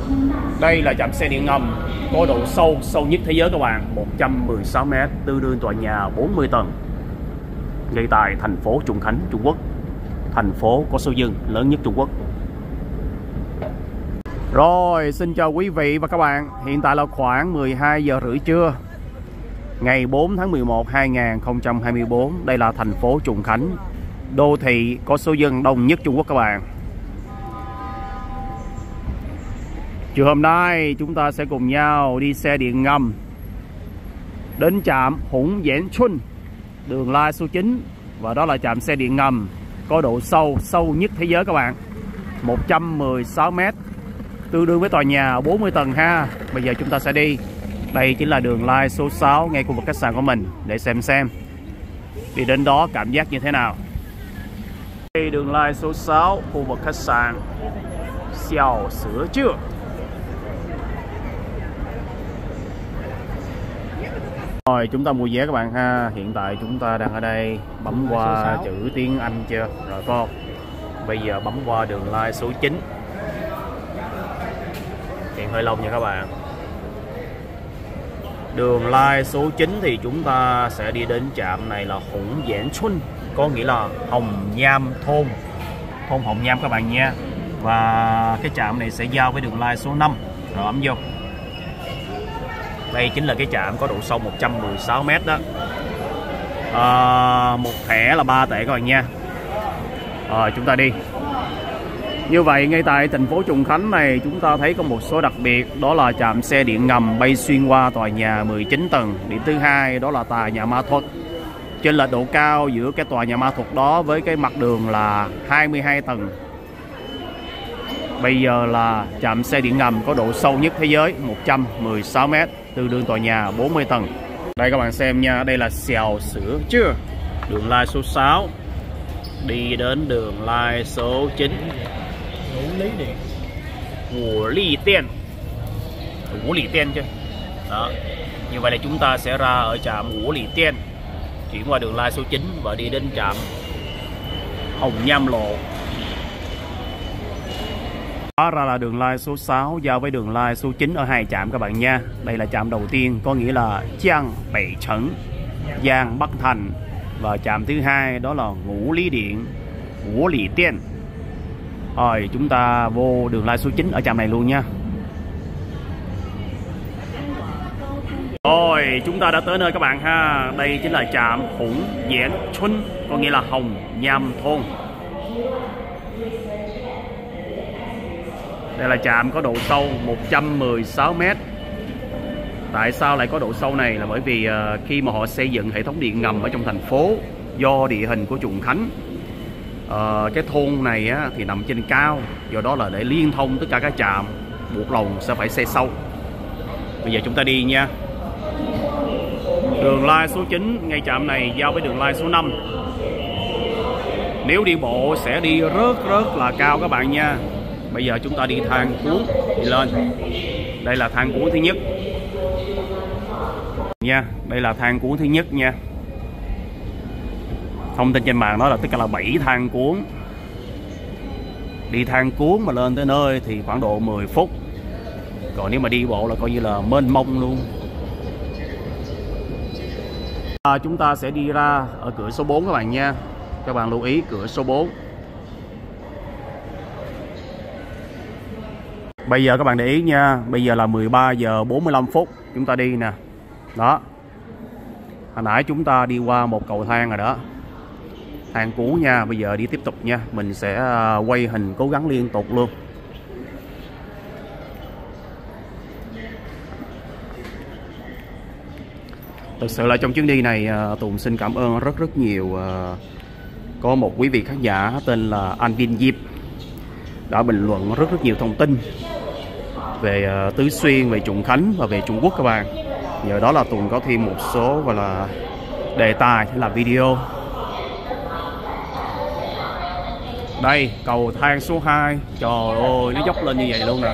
Đây là trạm xe điện ngầm có độ sâu nhất thế giới các bạn, 116 m, tương đương tòa nhà 40 tầng, ngay tại thành phố Trùng Khánh, Trung Quốc, thành phố có số dân lớn nhất Trung Quốc. Rồi, xin chào quý vị và các bạn. Hiện tại là khoảng 12 giờ rưỡi trưa, ngày 4 tháng 11 2024. Đây là thành phố Trùng Khánh, đô thị có số dân đông nhất Trung Quốc các bạn. Chiều hôm nay chúng ta sẽ cùng nhau đi xe điện ngầm đến trạm Hùng Diễn Xuân, đường Lai số 9. Và đó là trạm xe điện ngầm có độ sâu nhất thế giới các bạn, 116 m, tương đương với tòa nhà 40 tầng ha. Bây giờ chúng ta sẽ đi. Đây chính là đường Lai số 6, ngay khu vực khách sạn của mình, để xem đi đến đó cảm giác như thế nào. Đây đường Lai số 6, khu vực khách sạn Xiao Sữa Chưa. Rồi, chúng ta mua vé các bạn ha. Hiện tại chúng ta đang ở đây, bấm qua chữ tiếng Anh chưa? Rồi con. Bây giờ bấm qua đường Lai số 9. Hiện hơi lâu nha các bạn. Đường Lai số 9 thì chúng ta sẽ đi đến trạm này là Hùng Diễn Xuân, có nghĩa là Hồng Nham thôn Hồng Nham các bạn nha. Và cái trạm này sẽ giao với đường Lai số 5. Rồi ấm vô. Đây chính là cái trạm có độ sâu 116 m đó. Một thẻ là 3 tệ các bạn nha. Rồi chúng ta đi. Như vậy ngay tại thành phố Trùng Khánh này, chúng ta thấy có một số đặc biệt, đó là trạm xe điện ngầm bay xuyên qua tòa nhà 19 tầng. Điểm thứ hai đó là tòa nhà Ma Thuật. Trên lệch độ cao giữa cái tòa nhà Ma Thuật đó với cái mặt đường là 22 tầng. Bây giờ là trạm xe điện ngầm có độ sâu nhất thế giới, 116 m, tương đương tòa nhà 40 tầng. Đây các bạn xem nha, đây là Xiao Sữa Chưa, đường Lai số 6, đi đến đường Lai số 9. Ngũ Lý Tiên chứ. Đó. Như vậy là chúng ta sẽ ra ở trạm Ngũ Lý Tiên, chuyển qua đường Lai số 9 và đi đến trạm Hồng Nham Lộ. Đó ra là đường Lai số 6 giao với đường Lai số 9 ở hai trạm các bạn nha. Đây là trạm đầu tiên, có nghĩa là Giang北Trấn, Giang Bắc Thành. Và trạm thứ hai đó là Ngũ Lý Tiên. Rồi chúng ta vô đường Lai số 9 ở trạm này luôn nha. Rồi chúng ta đã tới nơi các bạn ha. Đây chính là trạm Hùng Diễn Xuân, có nghĩa là Hồng Nham thôn. Đây là trạm có độ sâu 116 m. Tại sao lại có độ sâu này? Là bởi vì khi mà họ xây dựng hệ thống điện ngầm ở trong thành phố, do địa hình của Trùng Khánh, cái thôn này á, thì nằm trên cao, do đó là để liên thông tất cả các trạm, buộc lòng sẽ phải xây sâu. Bây giờ chúng ta đi nha. Đường Lai số 9 ngay trạm này giao với đường Lai số 5. Nếu đi bộ sẽ đi rất là cao các bạn nha. Bây giờ chúng ta đi thang cuốn đi lên. Đây là thang cuốn thứ nhất nha. Đây là thang cuốn thứ nhất nha. Thông tin trên mạng nói là tất cả là 7 thang cuốn. Đi thang cuốn mà lên tới nơi thì khoảng độ 10 phút. Còn nếu mà đi bộ là coi như là mênh mông luôn. Chúng ta sẽ đi ra ở cửa số 4 các bạn nha. Các bạn lưu ý cửa số 4. Bây giờ các bạn để ý nha, bây giờ là 13 giờ 45 phút chúng ta đi nè. Đó. Hồi nãy chúng ta đi qua một cầu thang rồi đó. Thang cuốn nha, bây giờ đi tiếp tục nha. Mình sẽ quay hình cố gắng liên tục luôn. Thực sự là trong chuyến đi này Tùng xin cảm ơn rất nhiều. Có một quý vị khán giả tên là Anh Vin Diệp đã bình luận rất nhiều thông tin về Tứ Xuyên, về Trùng Khánh và về Trung Quốc các bạn. Nhờ đó là Tùng có thêm một số gọi là đề tài để làm video. Đây, cầu thang số 2. Trời ơi, nó dốc lên như vậy luôn nè.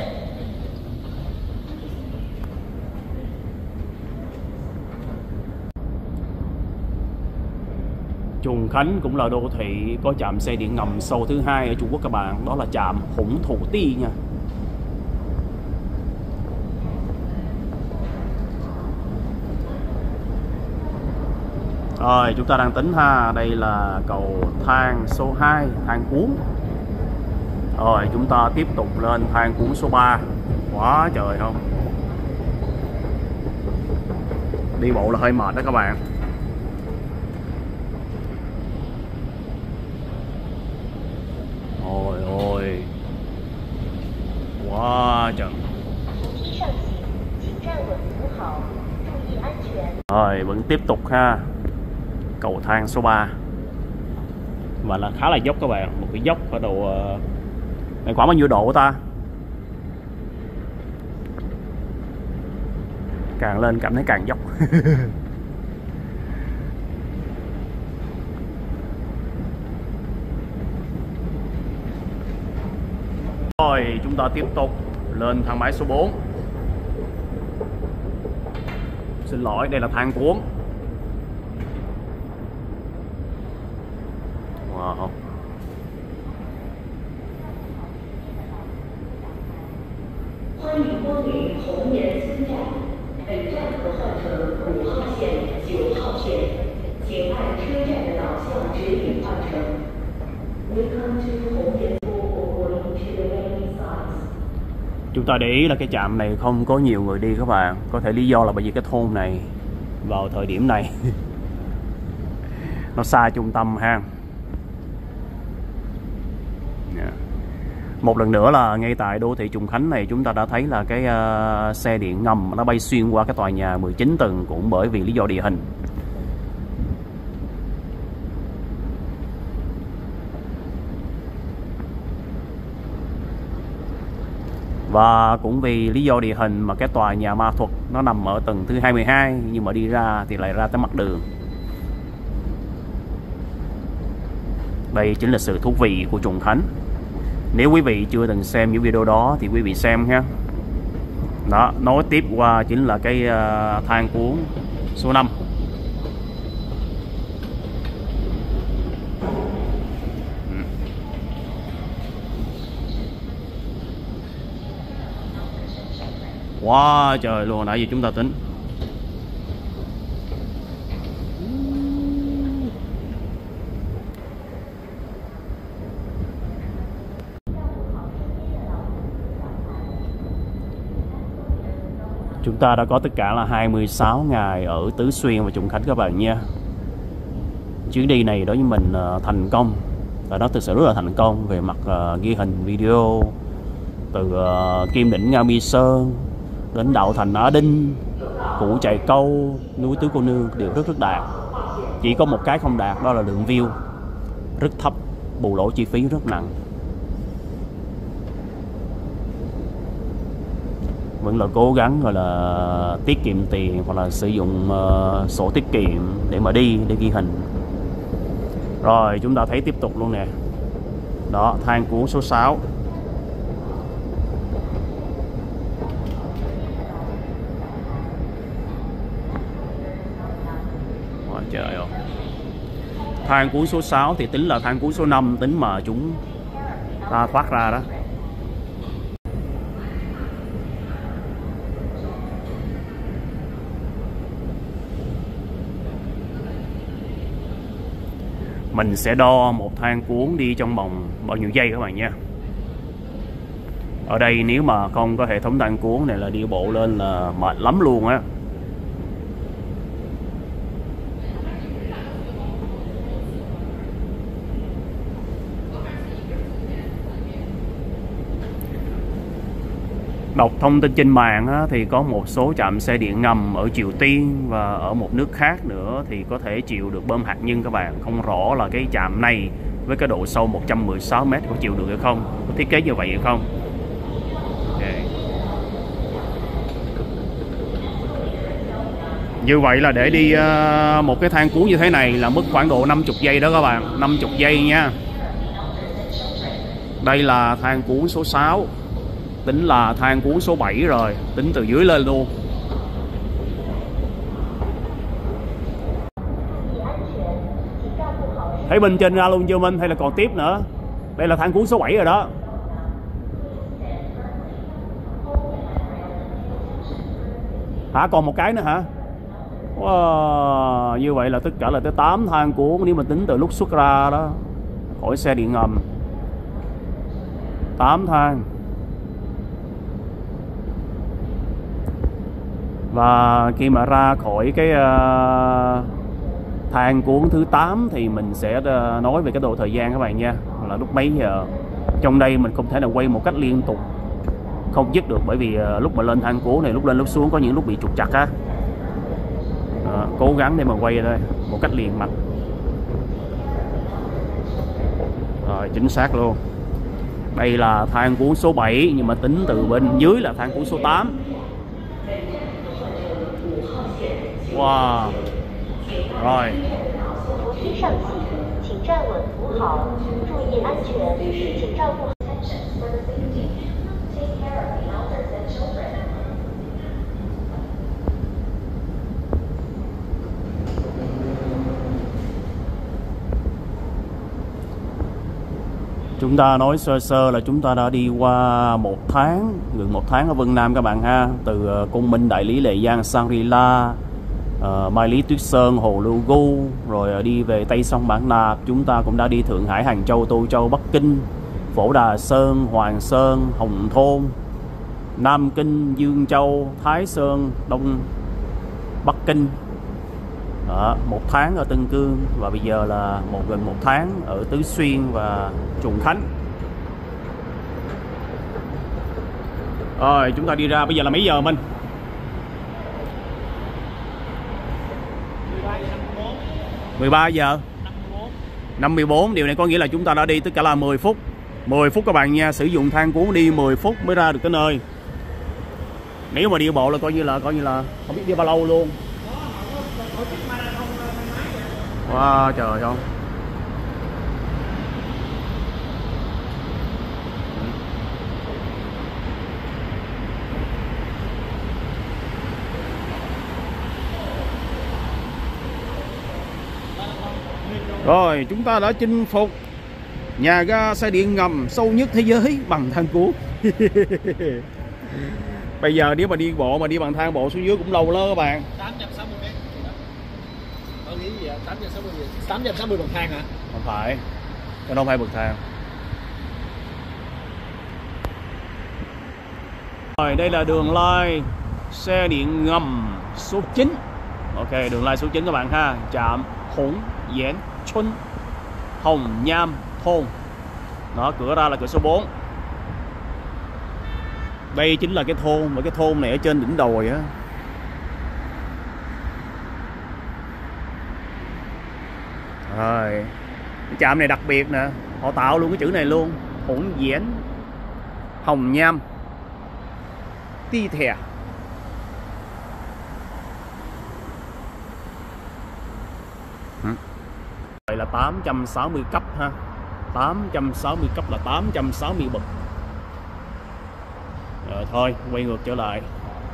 Trùng Khánh cũng là đô thị có trạm xe điện ngầm sâu thứ hai ở Trung Quốc các bạn. Đó là trạm Hùng Thủ Ti nha. Rồi chúng ta đang tính ha, đây là cầu thang số 2, thang cuốn. Rồi chúng ta tiếp tục lên thang cuốn số 3. Quá trời không? Đi bộ là hơi mệt đó các bạn. Ôi ôi, quá trời. Rồi vẫn tiếp tục ha, cầu thang số 3 và là khá là dốc các bạn, một cái dốc ở độ này khoảng bao nhiêu độ ta? Càng lên cảm thấy càng dốc. Rồi chúng ta tiếp tục lên thang máy số 4. Xin lỗi, đây là thang cuốn. Wow. Chúng ta để ý là cái trạm này không có nhiều người đi các bạn. Có thể lý do là bởi vì cái thôn này vào thời điểm này nó xa trung tâm ha. Một lần nữa là ngay tại đô thị Trùng Khánh này chúng ta đã thấy là cái xe điện ngầm nó bay xuyên qua cái tòa nhà 19 tầng cũng bởi vì lý do địa hình. Và cũng vì lý do địa hình mà cái tòa nhà ma thuật nó nằm ở tầng thứ 22 nhưng mà đi ra thì lại ra tới mặt đường. Đây chính là sự thú vị của Trùng Khánh. Nếu quý vị chưa từng xem những video đó thì quý vị xem ha. Đó, nối tiếp qua chính là cái thang cuốn số 5. Wow trời luôn, nãy giờ chúng ta tính. Chúng ta đã có tất cả là 26 ngày ở Tứ Xuyên và Trùng Khánh các bạn nha. Chuyến đi này đối với mình thành công. Và nó thực sự rất là thành công về mặt ghi hình video. Từ Kim Đỉnh Nga Mi Sơn đến Đạo Thành Á Đinh, Củ Chài Câu, núi Tứ Cô Nương đều rất đạt. Chỉ có một cái không đạt, đó là lượng view rất thấp, bù lỗ chi phí rất nặng. Vẫn là cố gắng gọi là tiết kiệm tiền hoặc là sử dụng sổ tiết kiệm để mà đi để ghi hình. Rồi chúng ta thấy tiếp tục luôn nè. Đó, thang cuốn số 6. Wow, trời ơi. Thang cuốn số 6 thì tính là thang cuốn số 5, tính mà chúng ta thoát ra đó. Mình sẽ đo một thang cuốn đi trong vòng bao nhiêu giây các bạn nha. Ở đây nếu mà không có hệ thống thang cuốn này là đi bộ lên là mệt lắm luôn á. Đọc thông tin trên mạng á, thì có một số trạm xe điện ngầm ở Triều Tiên và ở một nước khác nữa thì có thể chịu được bơm hạt nhân các bạn. Không rõ là cái trạm này với cái độ sâu 116 m có chịu được hay không, có thiết kế như vậy hay không. Okay. Như vậy là để đi một cái thang cuốn như thế này là mất khoảng độ 50 giây đó các bạn, 50 giây nha. Đây là thang cuốn số 6. Tính là thang cuốn số 7 rồi, tính từ dưới lên luôn. Thấy bên trên ra luôn chưa Minh, hay là còn tiếp nữa? Đây là thang cuốn số 7 rồi đó. Hả, còn một cái nữa hả? Wow, như vậy là tất cả là tới 8 thang cuốn nếu mà tính từ lúc xuất ra đó khỏi xe điện ngầm. 8 thang. Và khi mà ra khỏi cái thang cuốn thứ 8 thì mình sẽ nói về cái độ thời gian các bạn nha, là lúc mấy giờ. Trong đây mình không thể nào quay một cách liên tục không dứt được, bởi vì lúc mà lên thang cuốn này, lúc lên lúc xuống có những lúc bị trục trặc á. Cố gắng để mà quay đây một cách liền mạch. Rồi, chính xác luôn. Đây là thang cuốn số 7, nhưng mà tính từ bên dưới là thang cuốn số 8. Wow. Rồi. Chúng ta nói sơ sơ là chúng ta đã đi qua một tháng, gần một tháng ở Vân Nam các bạn ha. Từ Côn Minh, Đại Lý, Lệ Giang, Shangri-La, Mai Lý, Tuyết Sơn, Hồ Lưu Gu, rồi đi về Tây Sông Bản Nạp. Chúng ta cũng đã đi Thượng Hải, Hàng Châu, Tô Châu, Bắc Kinh, Phổ Đà Sơn, Hoàng Sơn, Hồng Thôn, Nam Kinh, Dương Châu, Thái Sơn, Đông Bắc Kinh. Đó, một tháng ở Tân Cương, và bây giờ là gần một tháng ở Tứ Xuyên và Trùng Khánh. Rồi chúng ta đi ra, bây giờ là mấy giờ Minh? 13 giờ 54. Điều này có nghĩa là chúng ta đã đi tất cả là 10 phút. 10 phút các bạn nha, sử dụng thang cuốn đi 10 phút mới ra được tới nơi. Nếu mà đi bộ là coi như là không biết đi bao lâu luôn. Wow, trời không. Rồi chúng ta đã chinh phục nhà ga xe điện ngầm sâu nhất thế giới bằng thang cuốn. Bây giờ nếu mà đi bộ mà đi bằng thang bộ xuống dưới cũng lâu lắm các bạn. 860 mét. Tôi nghĩ gì ạ? 860 bậc thang hả? Không phải. Cái đó không phải bậc thang. Rồi đây là đường lai xe điện ngầm số 9. Ok, đường lai số 9 các bạn ha. Trạm Hồng Yến Xuân, Hồng Nham Thôn. Đó, cửa ra là cửa số 4. Đây chính là cái thôn, và cái thôn này ở trên đỉnh đồi á. Rồi, cái trạm này đặc biệt nè, họ tạo luôn cái chữ này luôn, Hồng Yến, Hồng Nham, Ti Thè. Vậy là 860 cấp ha. 860 cấp là 860 bậc. Rồi thôi, quay ngược trở lại.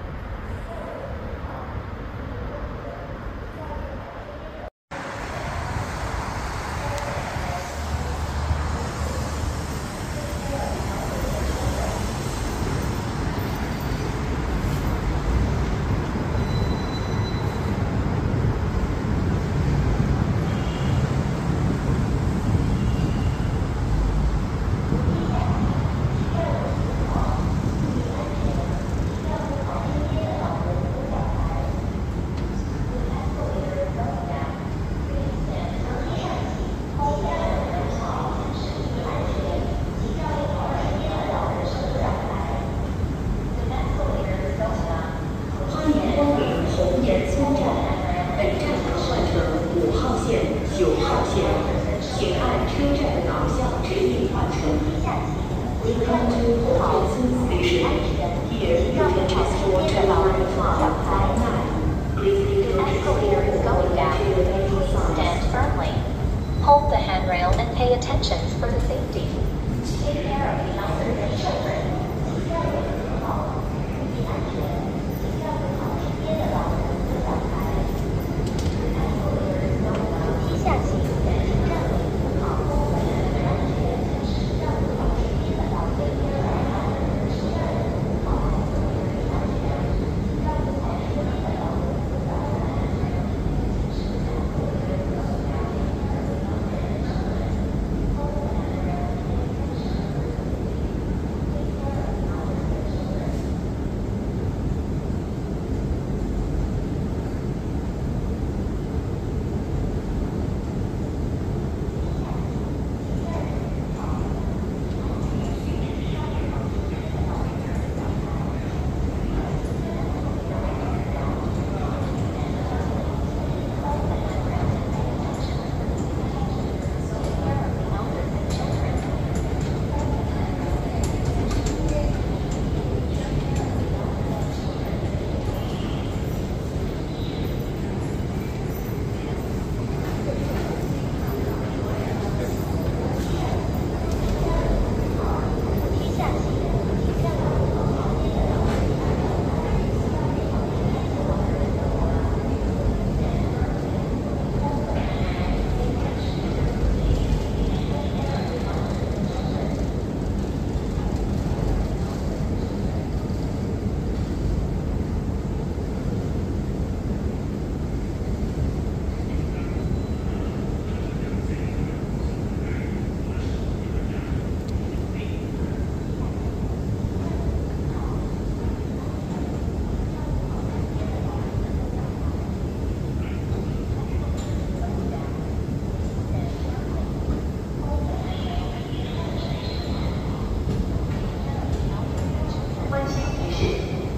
Hold the handrail and pay attention for the safety. Take care of the elderly and children.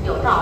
hiểu rõ